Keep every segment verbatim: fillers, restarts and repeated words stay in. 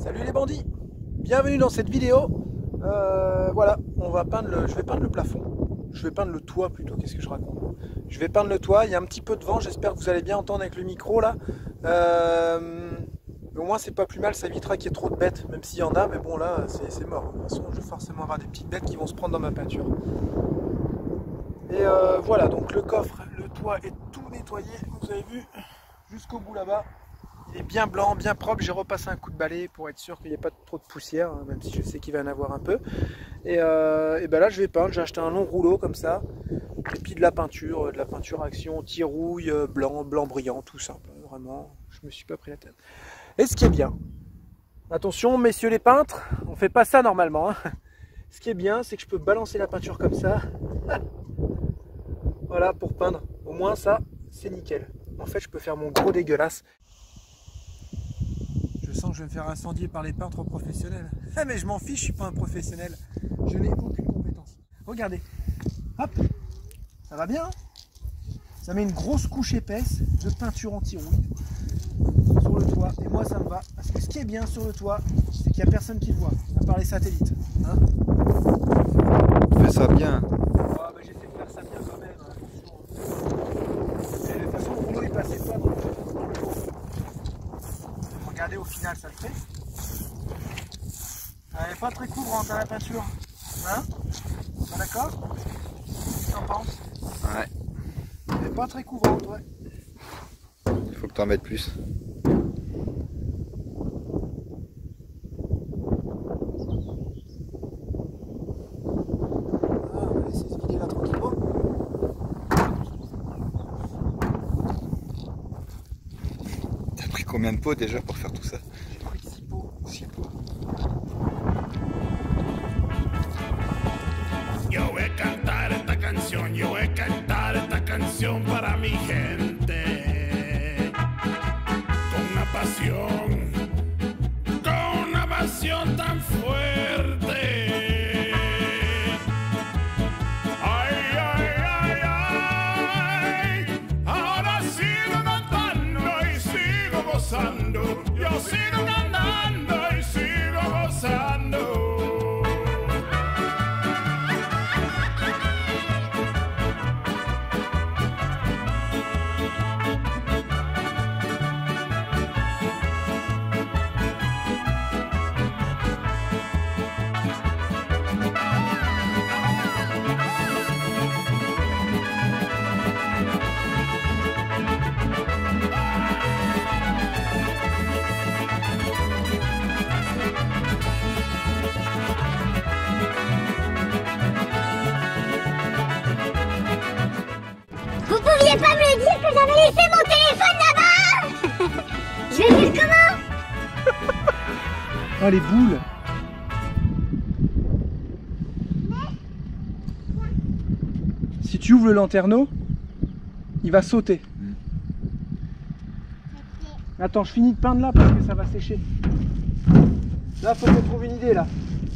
Salut les bandits, bienvenue dans cette vidéo. Euh, voilà, on va peindre le, je vais peindre le plafond. Je vais peindre le toit plutôt, qu'est-ce que je raconte? Je vais peindre le toit, il y a un petit peu de vent, j'espère que vous allez bien entendre avec le micro là. Euh, au moins c'est pas plus mal, ça évitera qu'il y ait trop de bêtes, même s'il y en a, mais bon là c'est mort. De toute façon je vais forcément avoir des petites bêtes qui vont se prendre dans ma peinture. Et euh, voilà, donc le coffre, le toit est tout nettoyé, vous avez vu, jusqu'au bout là-bas. Il est bien blanc, bien propre. J'ai repassé un coup de balai pour être sûr qu'il n'y ait pas trop de poussière, hein, même si je sais qu'il va y en avoir un peu. Et, euh, et ben là, je vais peindre. J'ai acheté un long rouleau comme ça. Et puis de la peinture, de la peinture action, tirouille, blanc, blanc brillant, tout simple. Vraiment, je me suis pas pris la tête. Et ce qui est bien, attention, messieurs les peintres, on fait pas ça normalement. Hein. Ce qui est bien, c'est que je peux balancer la peinture comme ça. Voilà, pour peindre. Au moins ça, c'est nickel. En fait, je peux faire mon gros dégueulasse. Je sens que je vais me faire incendier par les peintres professionnels. Ah mais je m'en fiche, je suis pas un professionnel. Je n'ai aucune compétence. Regardez. Hop. Ça va bien, hein? Ça met une grosse couche épaisse de peinture anti-rouille sur le toit. Et moi ça me va. Parce que ce qui est bien sur le toit, c'est qu'il n'y a personne qui le voit. À part les satellites. Hein? Fais ça bien. Ah, bah, j'essaie de faire ça bien quand même. Attention. Et de toute façon, le rouleau il passait pas dans le, dans le lot. Regardez, au final ça le fait. Elle n'est pas très couvrante à la peinture. Hein? T'es d'accord? Qu'est-ce que t'en penses? Ouais. Elle n'est pas très couvrante, ouais. Il faut que tu en mettes plus. Ah, on va essayer de se vider là tranquillement. T'as pris combien de pots déjà pour faire tout ça? J'ai pris six pots. six pots. Yo voy a cantar esta canción, yo voy a cantar esta canción para mi gente. Con una pasión, con una pasión tan fuerte. Ay, ay, ay, ay. Ahora sigo cantando y sigo gozando. Yo sigo cantando y sigo gozando. Vous pouviez pas me dire que j'avais laissé mon téléphone là-bas? Je vais dire comment? Oh les boules! Si tu ouvres le lanterneau, il va sauter. Attends, je finis de peindre là parce que ça va sécher. Là, faut qu'on trouve une idée là.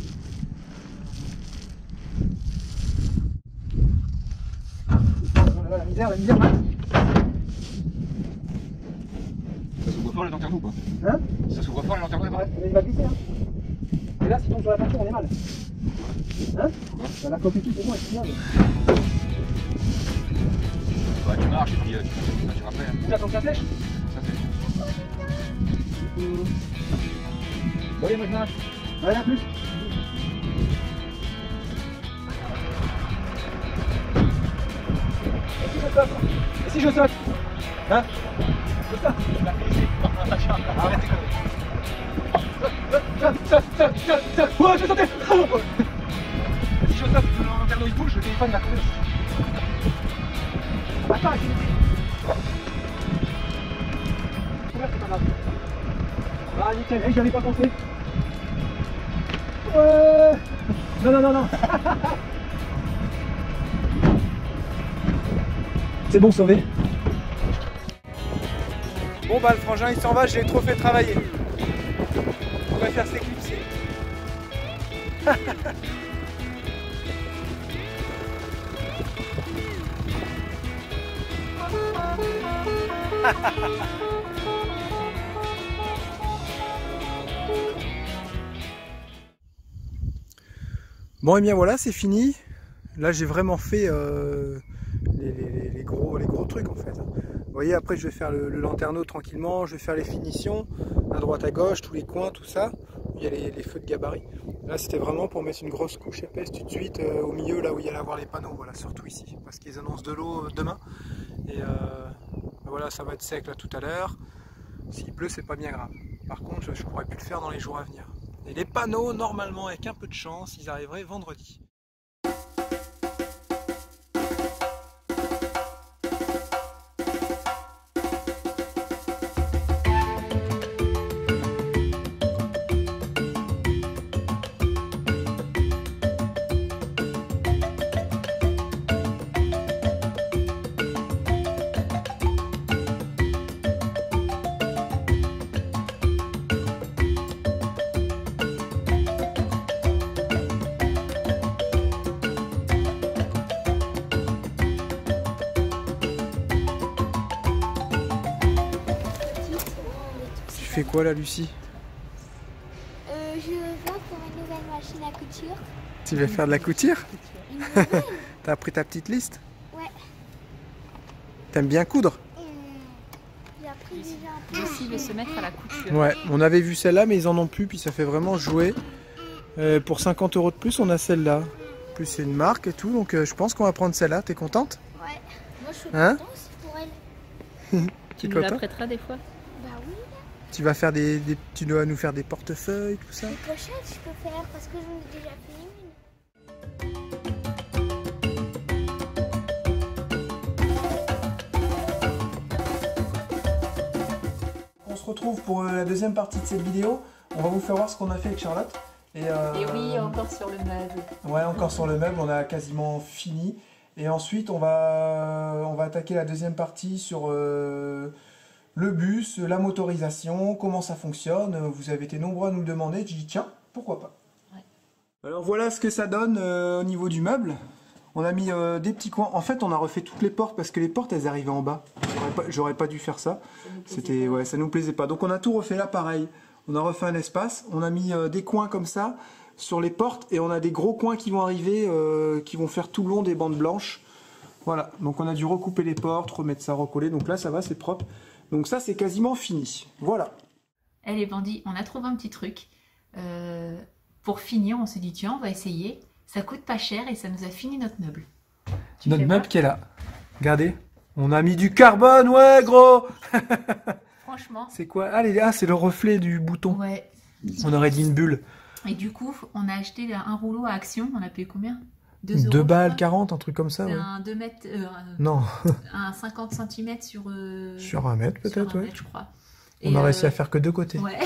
La misère, la misère, Max. Ça s'ouvre fort les lanterneaux ou pas? Hein? Ça s'ouvre fort les lanterneaux? Ouais, mais il va glisser, hein. Et là, si tombe sur la peinture, on est mal. Hein? Ça va copier tout pour moi, c'est bien. Bah tu marches et puis euh, tu tu rappelles. Tu attends que ça sèche? Ça c'est. Bon, allez, moi je m'arrête. Allez, à plus. Et si je saute? Et si je saute? Hein? Je saute? Arrêtez comme ça. Saute, saute, saute, saute, saute. Oh, je vais sauter. Oh. Si je saute, le lanterneau il bouge, le téléphone va tomber. Attends, il c'est pas grave. Ah, nickel, hey, j'y avais pas pensé. Ouais. Non, non, non, non. C'est bon, sauvé. Bon bah le frangin il s'en va, je l'ai trop fait travailler. On va faire s'éclipser. Bon et bien voilà, c'est fini. Là j'ai vraiment fait euh, les, les, les, gros, les gros trucs en fait. Vous voyez, après je vais faire le, le lanterneau tranquillement, je vais faire les finitions, à droite à gauche, tous les coins, tout ça. Il y a les, les feux de gabarit. Là c'était vraiment pour mettre une grosse couche épaisse tout de suite euh, au milieu, là où il y allait avoir les panneaux, voilà, surtout ici, parce qu'ils annoncent de l'eau euh, demain. Et euh, voilà, ça va être sec là tout à l'heure. S'il pleut, c'est pas bien grave. Par contre, je, je pourrais plus le faire dans les jours à venir. Et les panneaux, normalement, avec un peu de chance, ils arriveraient vendredi. Tu fais quoi là, Lucie? euh, Je vais pour une nouvelle machine à couture. Tu veux faire de la couture? Une nouvelle? T'as pris ta petite liste? Ouais. T'aimes bien coudre? Euh, J'ai appris déjà un peu. Lucie veut se mettre à la couture. Ouais, on avait vu celle-là, mais ils en ont plus, puis ça fait vraiment jouer. Euh, pour cinquante euros de plus, on a celle-là. En plus, c'est une marque et tout, donc euh, je pense qu'on va prendre celle-là. T'es contente? Ouais. Moi, je suis Hein? contente aussi pour elle. Tu T'es nous la content? prêteras des fois? Bah oui. Tu vas faire des, des, tu dois nous faire des portefeuilles, tout ça? Les pochettes, je peux faire parce que j'en ai déjà fait une. On se retrouve pour euh, la deuxième partie de cette vidéo. On va vous faire voir ce qu'on a fait avec Charlotte. Et, euh, Et oui, encore sur le meuble. Ouais, encore sur le meuble, on a quasiment fini. Et ensuite, on va, on va attaquer la deuxième partie sur euh, le bus, la motorisation, comment ça fonctionne. Vous avez été nombreux à nous le demander. J'ai dit tiens, pourquoi pas. Ouais. Alors voilà ce que ça donne euh, au niveau du meuble. On a mis euh, des petits coins. En fait, on a refait toutes les portes parce que les portes, elles arrivaient en bas. J'aurais pas, j'aurais pas dû faire ça. C'était, ouais, ça nous plaisait pas. Donc on a tout refait là, pareil. On a refait un espace. On a mis euh, des coins comme ça sur les portes et on a des gros coins qui vont arriver, euh, qui vont faire tout le long des bandes blanches. Voilà. Donc on a dû recouper les portes, remettre ça, recoller. Donc là, ça va, c'est propre. Donc ça, c'est quasiment fini. Voilà. Elle est bandit, on a trouvé un petit truc. Euh, pour finir, on s'est dit tiens, on va essayer. Ça coûte pas cher et ça nous a fini notre meuble. Tu Notre fais meuble voir qui est là. Regardez. On a mis du carbone, ouais, gros. Franchement. C'est quoi? Ah, les- ah, c'est le reflet du bouton. Ouais. On aurait dit une bulle. Et du coup, on a acheté un rouleau à Action. On a payé combien? deux euros. Deux je balles, crois. quarante, un truc comme ça. C'est Ouais. un deux mètres, euh, Non, un cinquante centimètres sur, euh, sur un mètre sur peut-être, un ouais. mètre, je crois. On Et, a euh, réussi à faire que deux côtés. Ouais.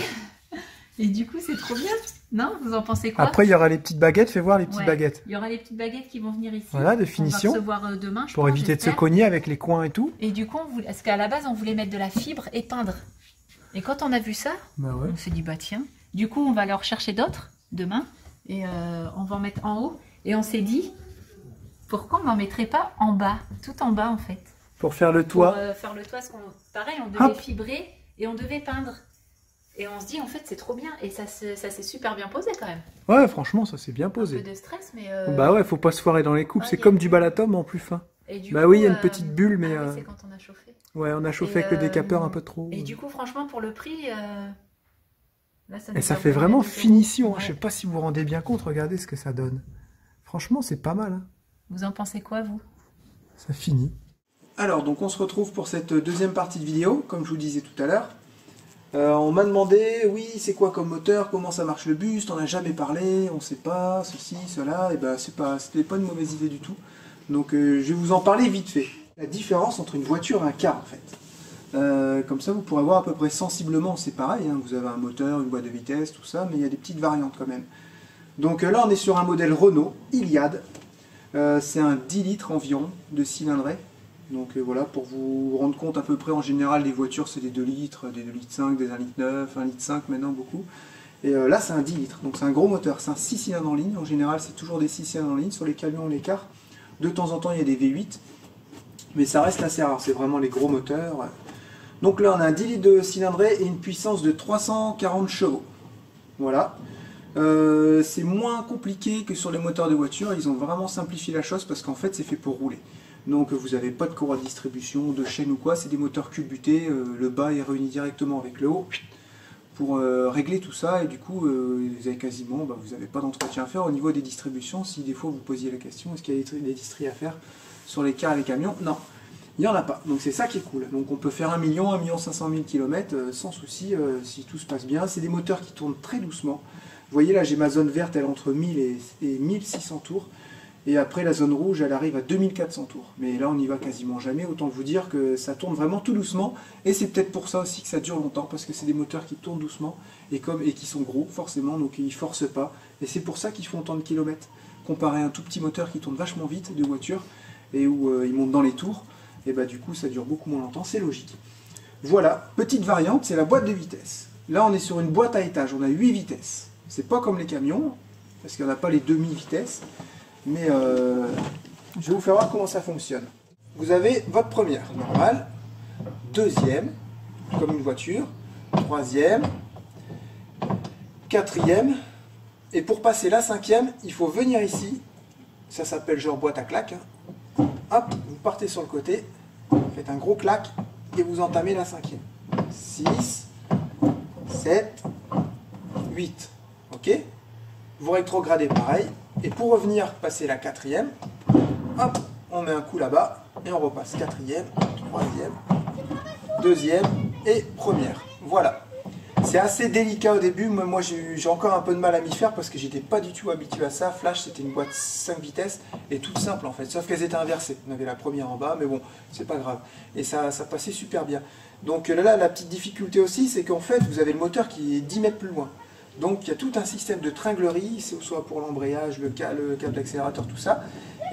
Et du coup, c'est trop bien. Non, vous en pensez quoi? Après, il y aura les petites baguettes. Fais voir les petites Ouais. baguettes. Il y aura les petites baguettes qui vont venir ici. Voilà, de finition. On va recevoir euh, demain, je Pour pense, éviter de se j'espère. cogner avec les coins et tout. Et du coup, on voulait... parce qu'à la base, on voulait mettre de la fibre et peindre. Et quand on a vu ça, Bah ouais. on s'est dit, bah tiens. Du coup, on va leur chercher d'autres demain. Et euh, on va en mettre en haut. Et on s'est dit, pourquoi on n'en mettrait pas en bas? Tout en bas, en fait. Pour faire le toit. Pour euh, faire le toit, parce qu'on... pareil, on devait Hop. fibrer et on devait peindre. Et on se dit, en fait, c'est trop bien. Et ça, se- ça s'est super bien posé, quand même. Ouais, franchement, ça s'est bien Un peu posé. de stress, mais... euh, Bah ouais, faut pas se foirer dans les coupes. ouais, C'est il y a- comme du balatum en plus fin. et du Bah coup, oui, il y a une euh, petite bulle, mais, ah oui, euh, c'est quand on a chauffé. Ouais, on a chauffé Et, avec le euh, décapeur un peu trop. Et du coup, franchement, pour le prix, euh, là, ça Et nous ça a fait vraiment vraiment deux euros. finition. hein. Ouais. Je sais pas si vous vous rendez bien compte. Regardez ce que ça donne. Franchement, c'est pas mal. hein. Vous en pensez quoi, vous? Ça finit. Alors, donc on se retrouve pour cette deuxième partie de vidéo, comme je vous disais tout à l'heure. Euh, on m'a demandé, oui, c'est quoi comme moteur, comment ça marche le bus, t'en as jamais parlé, on sait pas, ceci, cela, et ben c'est pas, c'était pas une mauvaise idée du tout. Donc euh, je vais vous en parler vite fait. La différence entre une voiture et un car en fait. Euh, comme ça vous pourrez voir à peu près sensiblement, c'est pareil, hein, vous avez un moteur, une boîte de vitesse, tout ça, mais il y a des petites variantes quand même. Donc euh, là on est sur un modèle Renault, Iliad, euh, c'est un dix litres environ de cylindrée. Donc euh, voilà, pour vous rendre compte à peu près, en général, les voitures, c'est des deux litres, des deux litres cinq, des un litre neuf, un litre cinq maintenant, beaucoup. Et euh, là, c'est un dix litres, donc c'est un gros moteur, c'est un six cylindres en ligne. En général, c'est toujours des six cylindres en ligne, sur les camions, les cars. De temps en temps, il y a des V huit, mais ça reste assez rare, c'est vraiment les gros moteurs. Donc là, on a un dix litres de cylindrée et une puissance de trois cent quarante chevaux. Voilà. Euh, c'est moins compliqué que sur les moteurs de voiture, ils ont vraiment simplifié la chose parce qu'en fait c'est fait pour rouler. Donc vous n'avez pas de courroie de distribution, de chaîne ou quoi, c'est des moteurs culbutés, euh, le bas est réuni directement avec le haut pour euh, régler tout ça et du coup euh, vous avez quasiment, bah, vous n'avez pas d'entretien à faire au niveau des distributions. Si des fois vous posiez la question, est-ce qu'il y a des distries à faire sur les cars et les camions? Non, il n'y en a pas, donc c'est ça qui est cool. Donc on peut faire un million, un million cinq cent mille kilomètres euh, sans souci euh, si tout se passe bien. C'est des moteurs qui tournent très doucement. Vous voyez là j'ai ma zone verte, elle est entre mille et, et mille six cents tours. Et après la zone rouge elle arrive à deux mille quatre cents tours. Mais là on n'y va quasiment jamais, autant vous dire que ça tourne vraiment tout doucement. Et c'est peut-être pour ça aussi que ça dure longtemps, parce que c'est des moteurs qui tournent doucement et, comme, et qui sont gros forcément, donc ils ne forcent pas. Et c'est pour ça qu'ils font autant de kilomètres. Comparé à un tout petit moteur qui tourne vachement vite de voiture et où euh, il monte dans les tours, et bah du coup ça dure beaucoup moins longtemps, c'est logique. Voilà, petite variante, c'est la boîte de vitesse. Là on est sur une boîte à étage, on a huit vitesses. C'est pas comme les camions, parce qu'il n'y en a pas les demi-vitesses, mais euh, je vais vous faire voir comment ça fonctionne. Vous avez votre première, normale, deuxième, comme une voiture, troisième, quatrième, et pour passer la cinquième, il faut venir ici, ça s'appelle genre boîte à claques, hein. Hop, vous partez sur le côté, faites un gros clac, et vous entamez la cinquième. six, sept, huit. Ok, vous rétrogradez pareil, et pour revenir passer la quatrième, hop, on met un coup là-bas, et on repasse quatrième, troisième, deuxième et première. Voilà, c'est assez délicat au début, moi j'ai encore un peu de mal à m'y faire parce que j'étais pas du tout habitué à ça. Flash c'était une boîte cinq vitesses, et toute simple en fait, sauf qu'elles étaient inversées. On avait la première en bas, mais bon, c'est pas grave, et ça, ça passait super bien. Donc là, la petite difficulté aussi, c'est qu'en fait, vous avez le moteur qui est dix mètres plus loin. Donc il y a tout un système de tringlerie, soit pour l'embrayage, le, le câble d'accélérateur, tout ça.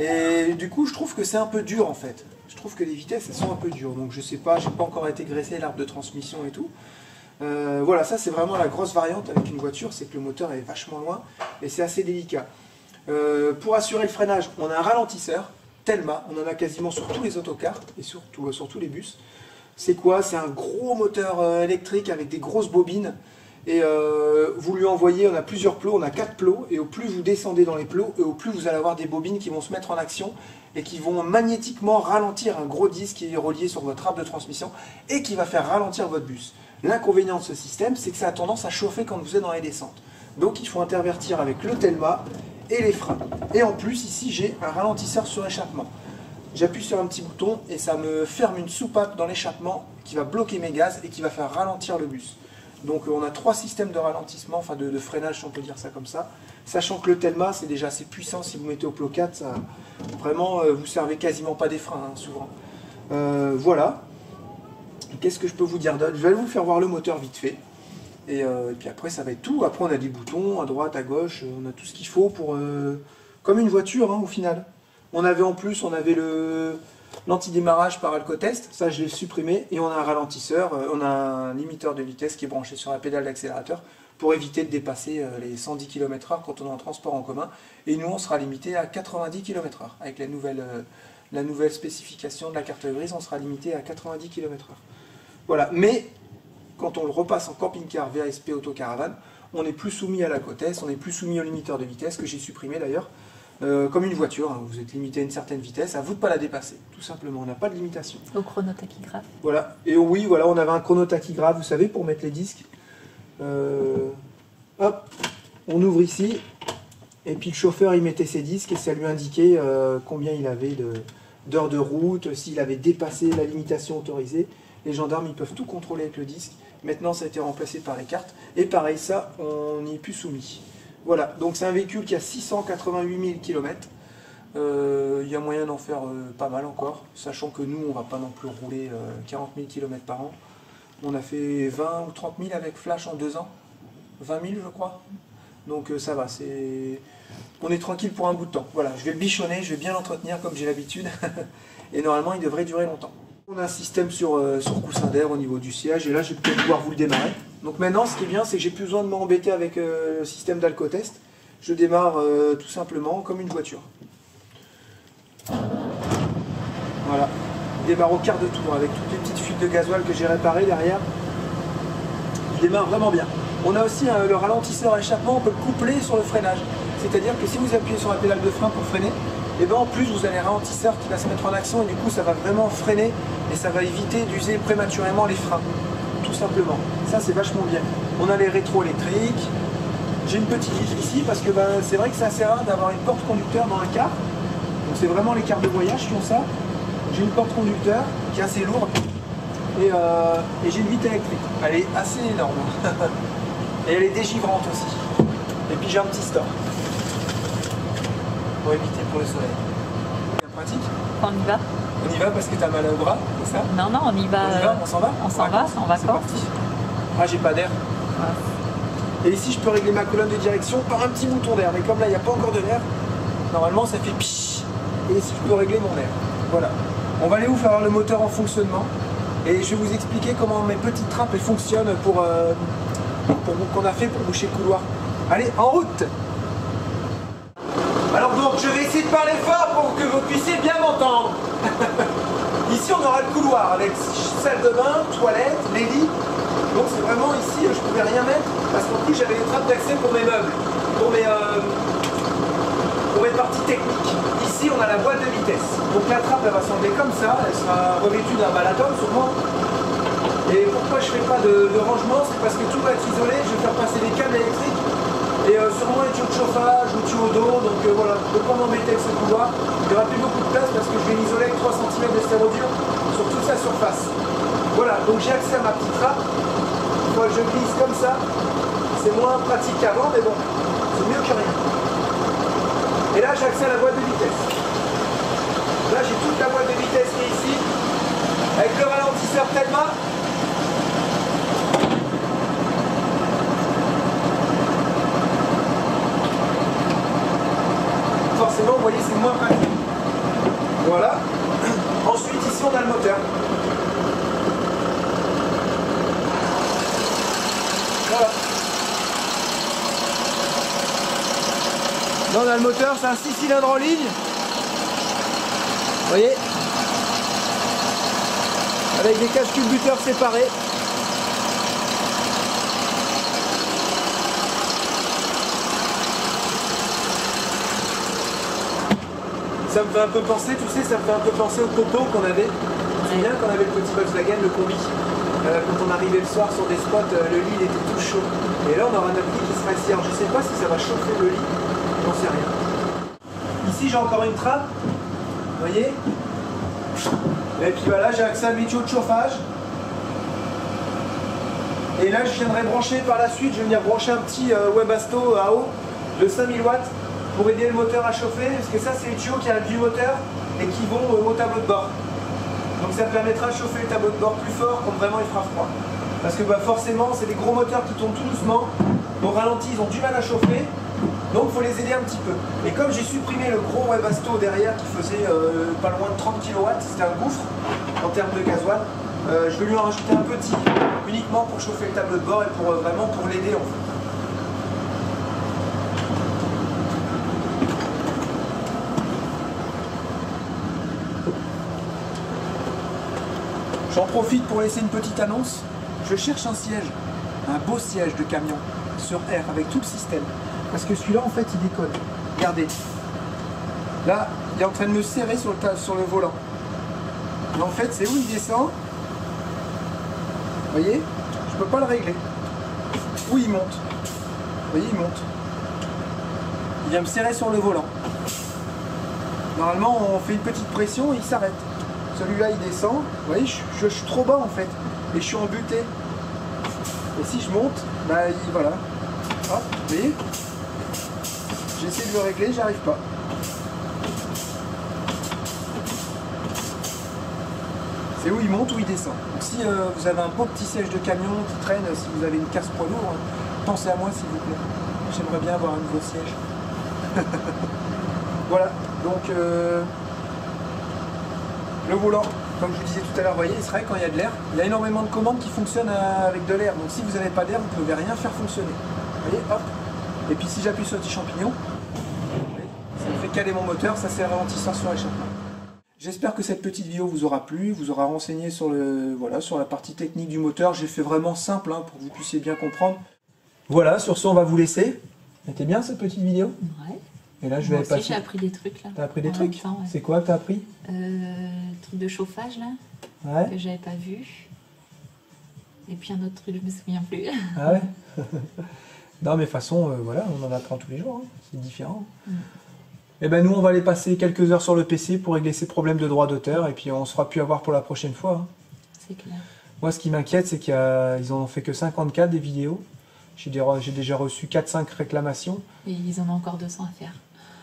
Et du coup, je trouve que c'est un peu dur en fait. Je trouve que les vitesses, elles sont un peu dures. Donc je sais pas, j'ai pas encore été graissé l'arbre de transmission et tout. Euh, voilà, ça c'est vraiment la grosse variante avec une voiture, c'est que le moteur est vachement loin et c'est assez délicat. Euh, pour assurer le freinage, on a un ralentisseur, Telma, on en a quasiment sur tous les autocars et surtout sur tous les bus. C'est quoi? C'est un gros moteur euh, électrique avec des grosses bobines. Et euh, vous lui envoyez, on a plusieurs plots, on a quatre plots, et au plus vous descendez dans les plots, et au plus vous allez avoir des bobines qui vont se mettre en action et qui vont magnétiquement ralentir un gros disque qui est relié sur votre arbre de transmission et qui va faire ralentir votre bus. L'inconvénient de ce système, c'est que ça a tendance à chauffer quand vous êtes dans les descentes. Donc il faut intervertir avec le Telma et les freins. Et en plus, ici, j'ai un ralentisseur sur échappement. J'appuie sur un petit bouton et ça me ferme une soupape dans l'échappement qui va bloquer mes gaz et qui va faire ralentir le bus. Donc on a trois systèmes de ralentissement, enfin de, de freinage si on peut dire ça comme ça. Sachant que le Telma c'est déjà assez puissant, si vous mettez au plot quatre, ça, vraiment euh, vous servez quasiment pas des freins hein, souvent. Euh, voilà. Qu'est-ce que je peux vous dire d'autre? Je vais vous faire voir le moteur vite fait. Et, euh, et puis après ça va être tout. Après on a des boutons à droite, à gauche, on a tout ce qu'il faut pour... Euh, comme une voiture hein, au final. On avait en plus, on avait le... l'antidémarrage par alcotest, ça je l'ai supprimé, et on a un ralentisseur, euh, on a un limiteur de vitesse qui est branché sur la pédale d'accélérateur pour éviter de dépasser euh, les cent dix kilomètres heure quand on est en transport en commun, et nous on sera limité à quatre-vingt-dix kilomètres heure. Avec la nouvelle, euh, la nouvelle spécification de la carte grise, on sera limité à quatre-vingt-dix kilomètres heure. Voilà, mais quand on le repasse en camping-car V A S P Autocaravane, on n'est plus soumis à l'alcotest, on n'est plus soumis au limiteur de vitesse, que j'ai supprimé d'ailleurs. Euh, comme une voiture, hein, vous êtes limité à une certaine vitesse, à vous de ne pas la dépasser, tout simplement, on n'a pas de limitation. Au chronotachygraphe. Voilà, et oui, voilà, on avait un chronotachygraphe, vous savez, pour mettre les disques. Euh, hop, on ouvre ici, et puis le chauffeur, il mettait ses disques, et ça lui indiquait euh, combien il avait d'heures de, de route, s'il avait dépassé la limitation autorisée. Les gendarmes, ils peuvent tout contrôler avec le disque. Maintenant, ça a été remplacé par les cartes, et pareil, ça, on n'y est plus soumis. Voilà, donc c'est un véhicule qui a six cent quatre-vingt-huit mille kilomètres. Euh, il y a moyen d'en faire euh, pas mal encore, sachant que nous, on va pas non plus rouler euh, quarante mille kilomètres par an. On a fait vingt ou trente mille avec Flash en deux ans. vingt mille, je crois. Donc euh, ça va, c'est... on est tranquille pour un bout de temps. Voilà, je vais le bichonner, je vais bien l'entretenir comme j'ai l'habitude. Et normalement, il devrait durer longtemps. On a un système sur, euh, sur coussin d'air au niveau du siège, et là, je vais peut-être pouvoir vous le démarrer. Donc maintenant, ce qui est bien, c'est que j'ai plus besoin de m'embêter avec euh, le système d'alcotest. Je démarre euh, tout simplement comme une voiture. Voilà. Je démarre au quart de tour avec toutes les petites fuites de gasoil que j'ai réparées derrière. Je démarre vraiment bien. On a aussi euh, le ralentisseur à échappement, on peut le coupler sur le freinage. C'est-à-dire que si vous appuyez sur la pédale de frein pour freiner, et ben en plus vous avez un ralentisseur qui va se mettre en action et du coup ça va vraiment freiner et ça va éviter d'user prématurément les freins. Tout simplement. Ça c'est vachement bien. On a les rétros électriques. J'ai une petite vitre ici parce que ben, c'est vrai que c'est assez rare d'avoir une porte conducteur dans un car. Donc c'est vraiment les cars de voyage qui ont ça. J'ai une porte conducteur qui est assez lourde et, euh, et j'ai une vitre électrique. Elle est assez énorme. Et elle est dégivrante aussi. Et puis j'ai un petit store. Pour éviter pour le soleil. C'est pratique. On y va? On y va parce que t'as mal au bras, c'est ça? Non, non, on y va. On y va, on s'en va? On s'en va, c'est en vacances. C'est parti. Ah, j'ai pas d'air. Ouais. Et ici, je peux régler ma colonne de direction par un petit bouton d'air. Mais comme là, il n'y a pas encore de l'air, normalement, ça fait pich. Et ici, je peux régler mon air. Voilà. On va aller où faire voir le moteur en fonctionnement. Et je vais vous expliquer comment mes petites trappes elles fonctionnent pour, euh, pour qu'on a fait pour boucher le couloir. Allez, en route! Alors donc, je vais essayer de parler fort pour que vous puissiez bien m'entendre. Ici, on aura le couloir avec salle de bain, toilette, les lits. Donc c'est vraiment ici, je ne pouvais rien mettre parce qu'en plus j'avais les trappes d'accès pour mes meubles, pour mes, euh, pour mes parties techniques. Ici, on a la boîte de vitesse. Donc la trappe, elle va s'enlever comme ça, elle sera revêtue d'un balaton sûrement. Et pourquoi je ne fais pas de, de rangement, c'est parce que tout va être isolé, je vais faire passer des câbles électriques. Et euh, sûrement les tuyaux de chauffage ou tuyaux d'eau, donc euh, voilà, je ne peux pas m'embêter avec ce couloir. Il n'y aura plus beaucoup de place parce que je vais l'isoler avec trois centimètres de stérodure sur toute sa surface. Voilà, donc j'ai accès à ma petite trappe. Une fois que je glisse comme ça, c'est moins pratique qu'avant, mais bon, c'est mieux que rien. Et là, j'ai accès à la boîte de vitesse. Là, j'ai toute la boîte de vitesse qui est ici, avec le ralentisseur Telma. Forcément, vous voyez, c'est moins pratique. Voilà. Ensuite, ici, on a le moteur. Voilà. Là, on a le moteur, c'est un six cylindres en ligne. Vous voyez? Avec des caches culbuteurs séparés. Ça me fait un peu penser, tu sais, ça me fait un peu penser au popo qu'on avait. C'est bien qu'on avait le petit Volkswagen, le combi. Euh, quand on arrivait le soir sur des spots, euh, le lit il était tout chaud. Et là on aura notre lit qui sera ici. Alors je sais pas si ça va chauffer le lit, j'en sais rien. Ici j'ai encore une trappe, vous voyez. Et puis voilà, j'ai accès à huit tuyaux de chauffage. Et là je viendrai brancher par la suite, je vais venir brancher un petit euh, Webasto à eau de cinq mille watts. Pour aider le moteur à chauffer, parce que ça c'est les tuyaux qui arrivent du moteur et qui vont au tableau de bord. Donc ça permettra de chauffer le tableau de bord plus fort quand vraiment il fera froid. Parce que bah, forcément c'est des gros moteurs qui tournent tout doucement, au ralenti ils ont du mal à chauffer, donc il faut les aider un petit peu. Et comme j'ai supprimé le gros Webasto derrière qui faisait euh, pas loin de trente kilowatts, c'était un gouffre en termes de gasoil, euh, je vais lui en rajouter un petit, uniquement pour chauffer le tableau de bord et pour euh, vraiment pour l'aider en fait. J'en profite pour laisser une petite annonce. Je cherche un siège, un beau siège de camion sur R avec tout le système. Parce que celui-là, en fait, il déconne. Regardez. Là, il est en train de me serrer sur le, sur le volant. Et en fait, c'est où il descend. Vous voyez? Je peux pas le régler. Où il monte. Vous voyez, il monte. Il vient me serrer sur le volant. Normalement, on fait une petite pression et il s'arrête. Celui-là il descend, vous voyez, je, je, je suis trop bas en fait, et je suis embuté. Et si je monte, bah il, voilà. Hop, vous voyez, j'essaie de le régler, j'arrive pas. C'est où il monte, où il descend. Donc si euh, vous avez un beau petit siège de camion qui traîne, si vous avez une casse poids lourd, hein, pensez à moi s'il vous plaît. J'aimerais bien avoir un nouveau siège. Voilà, donc... Euh le volant, comme je vous disais tout à l'heure, vous voyez, il serait quand il y a de l'air. Il y a énormément de commandes qui fonctionnent avec de l'air. Donc si vous n'avez pas d'air, vous ne pouvez rien faire fonctionner. Vous voyez, hop. Et puis si j'appuie sur le petit champignon, ça me fait caler mon moteur, ça c'est un ralentisseur sur l'échappement. J'espère que cette petite vidéo vous aura plu, vous aura renseigné sur, le, voilà, sur la partie technique du moteur. J'ai fait vraiment simple hein, pour que vous puissiez bien comprendre. Voilà, sur ce, on va vous laisser. C'était bien cette petite vidéo? Ouais. Et là, je Moi vais aussi, passer. j'ai appris des trucs là. T'as appris des En trucs? même temps, ouais. C'est quoi que t'as appris? Euh, truc de chauffage là, Ouais. que j'avais pas vu. Et puis un autre truc, je me souviens plus. Ah ouais. Non, mais de toute façon, euh, voilà, on en apprend tous les jours. Hein. C'est différent. Mm. Et ben nous, on va aller passer quelques heures sur le P C pour régler ces problèmes de droit d'auteur. Et puis, on se fera plus avoir pour la prochaine fois. Hein. C'est clair. Moi, ce qui m'inquiète, c'est qu'ils en ont fait que cinquante-quatre des vidéos. J'ai des- j'ai déjà reçu quatre cinq réclamations. Et ils en ont encore deux cents à faire.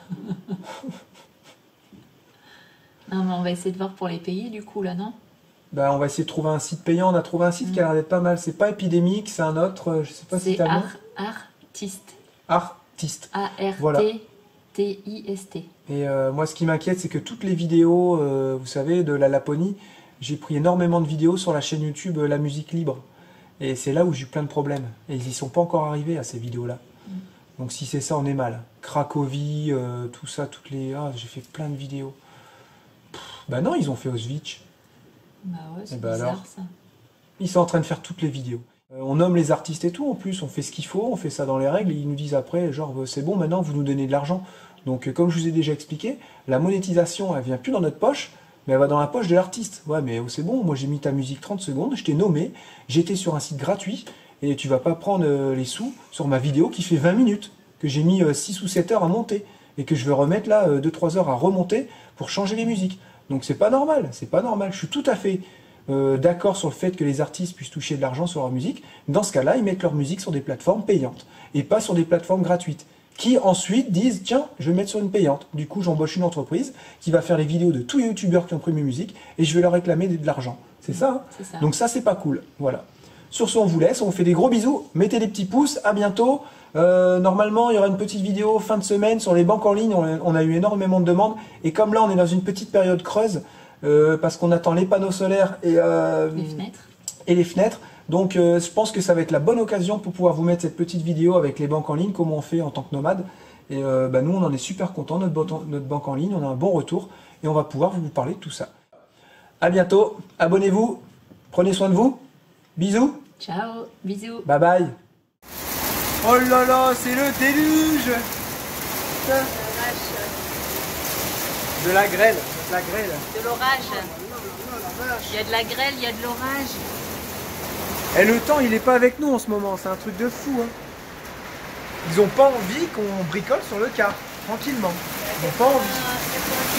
Non, mais on va essayer de voir pour les payer du coup là, non? Ben, on va essayer de trouver un site payant. On a trouvé un site Mm. qui a l'air d'être pas mal. C'est pas épidémique, c'est un autre. euh, Je sais pas si C'est t'as le nom. Art, Artiste. Artiste. A R Voilà. T T I S T. Et euh, moi, ce qui m'inquiète, c'est que toutes les vidéos, euh, vous savez, de la Laponie, j'ai pris énormément de vidéos sur la chaîne YouTube euh, La Musique Libre. Et c'est là où j'ai eu plein de problèmes. Et ils y sont pas encore arrivés à ces vidéos-là. Mm. Donc si c'est ça, on est mal. Cracovie, euh, tout ça, toutes les... Ah, j'ai fait plein de vidéos. Pff, bah non, ils ont fait Auschwitz. Bah ouais, c'est bah bizarre alors. ça. Ils sont en train de faire toutes les vidéos. Euh, on nomme les artistes et tout, en plus, on fait ce qu'il faut, on fait ça dans les règles, et ils nous disent après, genre, euh, c'est bon, maintenant, vous nous donnez de l'argent. Donc, euh, comme je vous ai déjà expliqué, la monétisation, elle vient plus dans notre poche, mais elle va dans la poche de l'artiste. Ouais, mais oh, c'est bon, moi j'ai mis ta musique trente secondes, je t'ai nommé, j'étais sur un site gratuit, et tu vas pas prendre euh, les sous sur ma vidéo qui fait vingt minutes, que j'ai mis euh, six ou sept heures à monter, et que je vais remettre là euh, deux trois heures à remonter pour changer les musiques. Donc c'est pas normal, c'est pas normal. Je suis tout à fait euh, d'accord sur le fait que les artistes puissent toucher de l'argent sur leur musique. Dans ce cas-là, ils mettent leur musique sur des plateformes payantes, et pas sur des plateformes gratuites, qui ensuite disent, tiens, je vais mettre sur une payante. Du coup, j'embauche une entreprise qui va faire les vidéos de tous les youtubeurs qui ont pris mes musiques, et je vais leur réclamer de l'argent. C'est ça, hein? C'est ça. Donc ça, c'est pas cool. Voilà. Sur ce, on vous laisse, on vous fait des gros bisous, mettez des petits pouces, à bientôt. Euh, normalement, il y aura une petite vidéo fin de semaine sur les banques en ligne, on a, on a eu énormément de demandes, et comme là, on est dans une petite période creuse, euh, parce qu'on attend les panneaux solaires et, euh, Les fenêtres. et les fenêtres, donc euh, je pense que ça va être la bonne occasion pour pouvoir vous mettre cette petite vidéo avec les banques en ligne, comment on fait en tant que nomade. Et euh, bah, nous, on en est super contents, notre, bo- notre banque en ligne, on a un bon retour, et on va pouvoir vous parler de tout ça. À bientôt, abonnez-vous, prenez soin de vous, bisous. Ciao, bisous. Bye bye. Oh là là, c'est le déluge. De la grêle, de la grêle. De l'orage. Il y a de la grêle, il y a de l'orage. Et le temps, il est pas avec nous en ce moment, c'est un truc de fou. Hein. Ils ont pas envie qu'on bricole sur le car, tranquillement. Ils ont pas envie.